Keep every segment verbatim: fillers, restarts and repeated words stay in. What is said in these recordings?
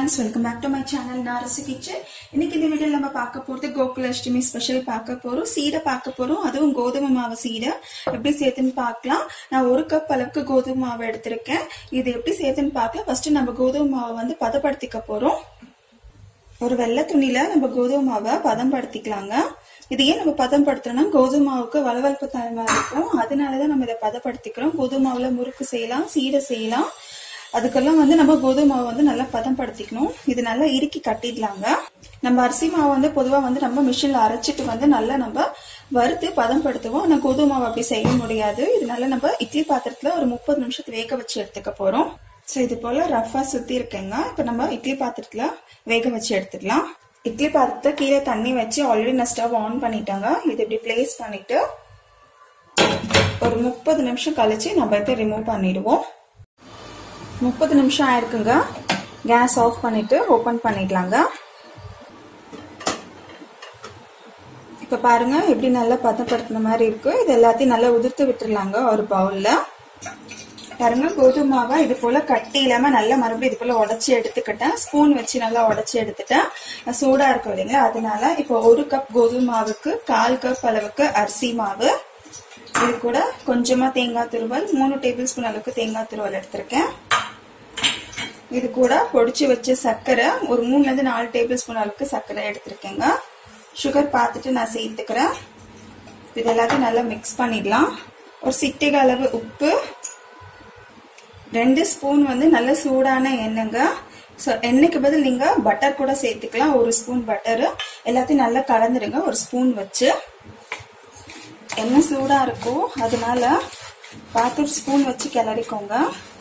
friends, welcome back to my channel Narasu Kitchen. இன்னைக்கு இந்த வீடியோல நம்ம பார்க்க போறது கோகுலாஷ்டமி ஸ்பெஷல் பார்க்க போறோம். சீடை பார்க்க போறோம். அதுவும் கோதுமை மாவு சீடை எப்படி சேர்த்துன்னு பார்க்கலாம். நான் ஒரு கப் அளவுக்கு கோதுமை மாவு எடுத்திருக்கேன். இது எப்படி சேர்த்துன்னு பார்க்கலாம். ஃபர்ஸ்ட் நம்ம கோதுமை மாவை வந்து பதப்படுத்திக்க போறோம். ஒரு வெள்ளை துணியில நம்ம கோதுமை மாவை பதப்படுத்திக்கலாங்க. இது ஏன் நம்ம பதப்படுத்துறோம்னா கோதுமை மாவுக்கு வளவளப்பு தன்மை இருக்கும். அதனாலதான் நம்ம இதை பதப்படுத்திக்கிறோம். கோதுமை மாவுல முறுக்கு செய்யலாம், சீடை செய்யலாம். அதுக்கெல்லாம் வந்து நம்ம கோதுமை மாவு வந்து நல்லா பதப்படுத்திக்கணும். இது நல்லா இறுக்கி கட்டிடலாங்க. நம்ம அரிசி மாவு வந்து பொதுவா வந்து நம்ம மிஷின்ல அரைச்சிட்டு வந்து நல்லா நம்ம வறுத்து பதப்படுத்துவோம். ஆனா கோதுமை மாவு அப்படி செய்ய முடியாது. இதனால நம்ம இட்லி பாத்திரத்துல ஒரு முப்பது நிமிஷத்துக்கு வேக வச்சு எடுத்துக்க போறோம். சோ இது போல ரஃபா சுத்தி இருக்குங்க. இப்ப நம்ம இட்லி பாத்திரத்துல வேக வச்சு எடுத்துக்கலாம். இட்லி பாத்திரத்தை கீழே தண்ணி வச்சு ஆல்ரெடி நான் ஸ்டவ் ஆன் பண்ணிட்டாங்க. இது இப்படி பிளேஸ் பண்ணிட்டு ஒரு முப்பது நிமிஷம் கழிச்சு நம்ம இதை ரிமூவ் பண்ணிடுவோம். முப்பது நிமிஷம் ஆயிருக்குங்க. கேஸ் ஆஃப் பண்ணிட்டு ஓபன் பண்ணிடலாங்க. இப்ப பாருங்க எப்படி நல்லா பதப்படுத்தின மாதிரி இருக்கு. இது எல்லாத்தையும் நல்லா உதிர்த்து விட்டுருலாங்க ஒரு பவுல்ல. பாருங்க கோதுமை மாவை இது போல கட்டி இல்லாம நல்லா மறுபடியும் இது போல உடைச்சி எடுத்துக்கிட்டேன். ஸ்பூன் வச்சு நல்லா உடைச்சி எடுத்துட்டேன். சூடா இருக்கும் இல்லைங்களா, அதனால இப்போ ஒரு கப் கோதுமை மாவுக்கு கால் கப் அளவுக்கு அரிசி மாவு, இது கூட கொஞ்சமா தேங்காய் துருவல், மூணு டேபிள் ஸ்பூன் அளவுக்கு தேங்காய் துருவல் எடுத்திருக்கேன். இது கூட பொடிச்சு வச்ச சர்க்கரை ஒரு மூணுல இருந்து நாலு டேபிள் ஸ்பூன் அளவுக்கு சர்க்கரை எடுத்திருக்கேங்க. சுகர் பார்த்துட்டு நான் சேர்த்துக்கிறேன். இது எல்லாத்தையும் நல்லா மிக்ஸ் பண்ணிடலாம். ஒரு சிட்டிகை அளவு உப்பு, ரெண்டு ஸ்பூன் வந்து நல்ல சூடான எண்ணெய்ங்க. எண்ணெய்க்கு பதில் நீங்க பட்டர் கூட சேர்த்துக்கலாம். ஒரு ஸ்பூன் பட்டர். எல்லாத்தையும் நல்லா கலந்துடுங்க ஒரு ஸ்பூன் வச்சு. எண்ணெய் சூடா இருக்கும், அதனால பார்த்து ஒரு ஸ்பூன் வச்சு கிளறிக்கோங்க.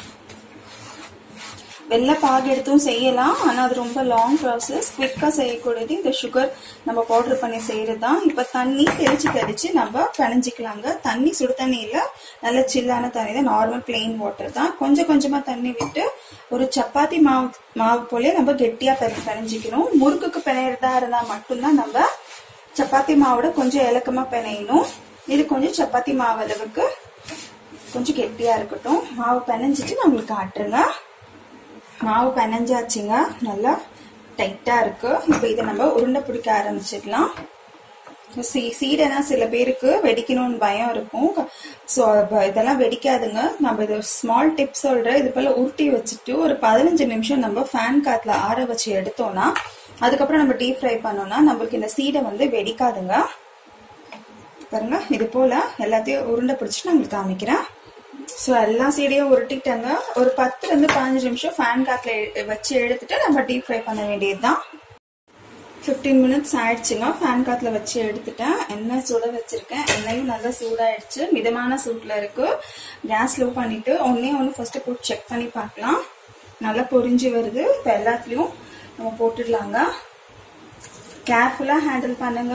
வெள்ளை பாகு எடுத்தும் செய்யலாம், ஆனா அது ரொம்ப லாங் ப்ராசஸ். குவிக்கா செய்யக்கூடியது இந்த சுகர் நம்ம பவுடர் பண்ணி செய்யறதுதான். இப்ப தண்ணி தெளிச்சு தெளிச்சு நம்ம பிணைஞ்சிக்கலாங்க. தண்ணி சுடு தண்ணி இல்ல, நல்ல சில்லான தண்ணி தான், நார்மல் பிளெயின் வாட்டர் தான். கொஞ்சம் கொஞ்சமா தண்ணி விட்டு ஒரு சப்பாத்தி மாவு மாவு போல நம்ம கெட்டியா பிணைஞ்சிக்கணும். முறுக்குக்கு பிணையறதா இருந்தா மட்டும்தான் நம்ம சப்பாத்தி மாவோட கொஞ்சம் இலக்கமா பிணையணும். இது கொஞ்சம் சப்பாத்தி மாவு அளவுக்கு கொஞ்சம் கெட்டியா இருக்கட்டும். மாவு பிணைஞ்சிட்டு நான் உங்களுக்கு காட்டுறேங்க. மாவு பிணைஞ்சாச்சுங்க, நல்லா டைட்டா இருக்கு. இப்ப இதை நம்ம உருண்டை பிடிக்க ஆரம்பிச்சிடலாம். சீடைனா சில பேருக்கு வெடிக்கணும்னு பயம் இருக்கும். ஸோ இதெல்லாம் வெடிக்காதுங்க. நம்ம இது ஸ்மால் டிப் சொல்றேன். இது போல உருட்டி வச்சுட்டு ஒரு பதினஞ்சு நிமிஷம் நம்ம ஃபேன் காத்துல ஆற வச்சு எடுத்தோம்னா, அதுக்கப்புறம் நம்ம டீப் ஃப்ரை பண்ணோம்னா நம்மளுக்கு இந்த சீடை வந்து வெடிக்காதுங்க. பாருங்க, இது போல எல்லாத்தையும் உருண்டை பிடிச்சிட்டு நான் உங்களுக்கு காமிக்கிறேன். ஸோ எல்லா சீடையும் உருட்டிட்டாங்க. ஒரு பத்துல இருந்து பதினஞ்சு நிமிஷம் ஃபேன் காத்துல வச்சு எடுத்துட்டு நம்ம டீப் ஃப்ரை பண்ண வேண்டியதுதான். பிப்டீன் மினிட்ஸ் ஆயிடுச்சுங்க. ஃபேன் காத்துல வச்சு எடுத்துட்டேன். எண்ணெய் சூட வச்சிருக்கேன். எண்ணெயும் நல்லா சூடாயிடுச்சு. மிதமான சூட்ல இருக்கு. கேஸ் ஸ்லோ பண்ணிட்டு ஒன்னே ஒன்னு ஃபர்ஸ்ட் போட்டு செக் பண்ணி பார்க்கலாம். நல்லா பொரிஞ்சு வருது. இப்போ எல்லாத்துலயும் நம்ம போட்டுடலாங்க. கேர்ஃபுல்லா ஹேண்டில் பண்ணுங்க.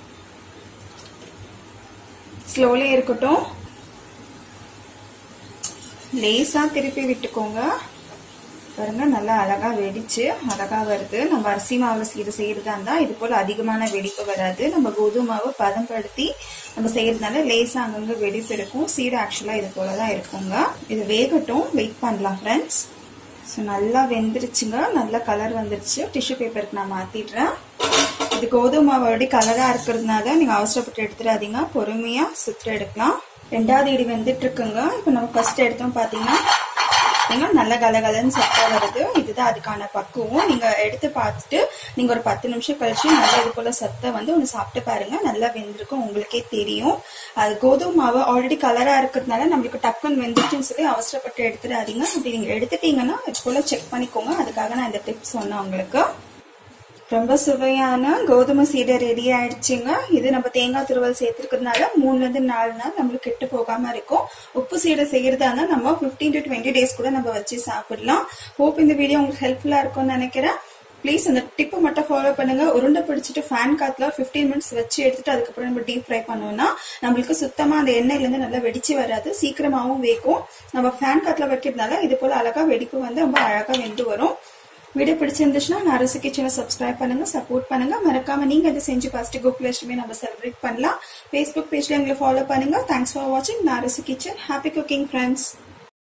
ஸ்லோலி இருக்கட்டும். லேசா திருப்பி விட்டுக்கோங்க. பாருங்க, நல்லா அழகா வெடிச்சு அழகா வருது. நம்ம அரிசி மாவு சீடை செய்யறதா இருந்தா இது போல அதிகமான வெடிப்பு வராது. நம்ம கோதுமை மாவு பதப்படுத்தி நம்ம செய்யறதுனால லேசா அங்கங்க வெடிப்பு இருக்கும். சீடை ஆக்சுவலா இது போலதான் இருக்குங்க. இது வேகட்டும், வெயிட் பண்ணலாம் ஃப்ரெண்ட்ஸ். ஸோ நல்லா வெந்துருச்சுங்க. நல்ல கலர் வந்துருச்சு. டிஷ்யூ பேப்பருக்கு நான் மாத்திடுறேன். இது கோதுமை மாவோட கலரா இருக்கிறதுனால நீங்க அவசரப்பட்டு எடுத்துடாதீங்க. பொறுமையா சுற்று எடுக்கலாம். ரெண்டாவது இடி வெந்துட்டு இருக்குங்க. இப்ப நம்ம ஃபர்ஸ்ட் எடுத்தோம் பாத்தீங்கன்னா நீங்க நல்ல கலகலன்னு சத்தா வருது. இதுதான் அதுக்கான பக்குவம். நீங்க எடுத்து பார்த்துட்டு நீங்க ஒரு பத்து நிமிஷம் கழிச்சு நல்லா இது போல சத்தை வந்து ஒண்ணு சாப்பிட்டு பாருங்க. நல்லா வெந்திருக்கும், உங்களுக்கே தெரியும். அது கோதுமை மாவு ஆல்ரெடி கலரா இருக்கிறதுனால நம்மளுக்கு டக்குன்னு வெந்துருச்சுன்னு சொல்லி அவசரப்பட்டு எடுத்துடாதீங்க. அப்படி நீங்க எடுத்துட்டீங்கன்னா இது போல செக் பண்ணிக்கோங்க. அதுக்காக நான் இந்த டிப்ஸ் சொன்னேன் உங்களுக்கு. ரொம்ப சுவையான கோதுமை சீடை ரெடி ஆயிடுச்சுங்க. இது நம்ம தேங்காய் துருவல் சேர்த்துருக்கிறதுனால மூணுல இருந்து நாலு நாள் நம்மளுக்கு கெட்டு போகாம இருக்கும். உப்பு சீடை செய்யறதா இருந்தா நம்ம பிப்டீன் டு டுவெண்ட்டி டேஸ் கூட நம்ம வச்சு சாப்பிடலாம். ஹோப் இந்த வீடியோ உங்களுக்கு ஹெல்ப்ஃபுல்லா இருக்கும்னு நினைக்கிறேன். ப்ளீஸ் அந்த டிப்பை மட்டும் ஃபாலோ பண்ணுங்க. உருண்டை பிடிச்சிட்டு ஃபேன் காத்துல பிப்டீன் மினிட்ஸ் வச்சு எடுத்துட்டு அதுக்கப்புறம் நம்ம டீப் ஃப்ரை பண்ணோம்னா நம்மளுக்கு சுத்தமா அந்த எண்ணெயில இருந்து நல்லா வெடிச்சு வராது. சீக்கிரமாவும் வேகும். நம்ம ஃபேன் காத்துல வைக்கிறதுனால இது போல அழகா வெடிப்பு வந்து ரொம்ப அழகா வெந்து வரும். வீடியோ பிடிச்சிருந்துச்சுன்னா நாரசு கிச்சனை சப்ஸ்கிரைப் பண்ணுங்க, சப்போர்ட் பண்ணுங்க. மறக்காம நீங்க இதை செஞ்சு பார்த்துட்டு கோகுலாஷ்டமி நம்ம செலிப்ரேட் பண்ணலாம். ஃபேஸ்புக் பேஜ்ல எங்களை ஃபாலோ பண்ணுங்க. தேங்க்ஸ் ஃபார் வாட்சிங் Narasu kitchen. Happy cooking friends.